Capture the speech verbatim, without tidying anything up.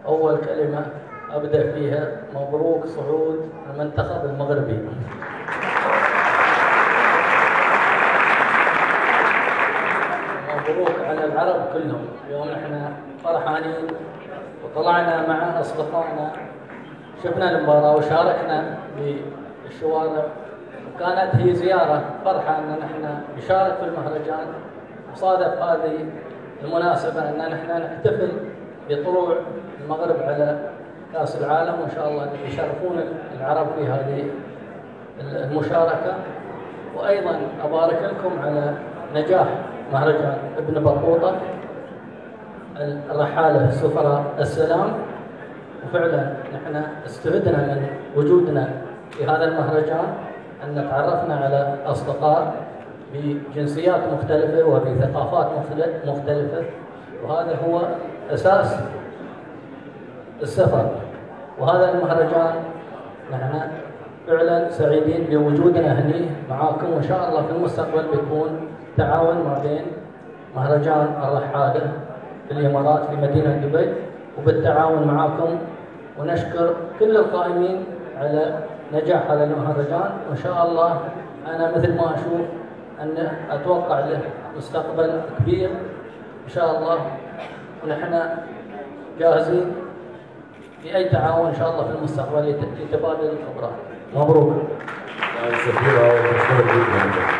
أول كلمة أبدأ فيها مبروك صعود المنتخب المغربي. مبروك على العرب كلهم. اليوم نحن فرحانين وطلعنا مع أصدقائنا، شفنا المباراة وشاركنا بالشوارع، وكانت هي زيارة فرحة أن نحن نشارك في المهرجان. وصادف هذه المناسبة أن نحن نحتفل بطلوع المغرب على كأس العالم، وإن شاء الله يشرفون العرب في هذه المشاركة. وأيضا أبارك لكم على نجاح مهرجان ابن بطوطة الرحالة سفراء السلام. وفعلا نحن استفدنا من وجودنا في هذا المهرجان أن تعرفنا على أصدقاء بجنسيات مختلفة وبثقافات مختلفة، وهذا هو أساس السفر. وهذا المهرجان نحن فعلا سعيدين بوجودنا هنا معاكم، وإن شاء الله في المستقبل بيكون تعاون ما بين مهرجان الرحالة في الإمارات في مدينة دبي وبالتعاون معاكم. ونشكر كل القائمين على نجاح هذا المهرجان، وإن شاء الله أنا مثل ما أشوف أن أتوقع له مستقبل كبير إن شاء الله، ونحن جاهزين لأي تعاون إن شاء الله في المستقبل لتبادل الخبرات. مبروك.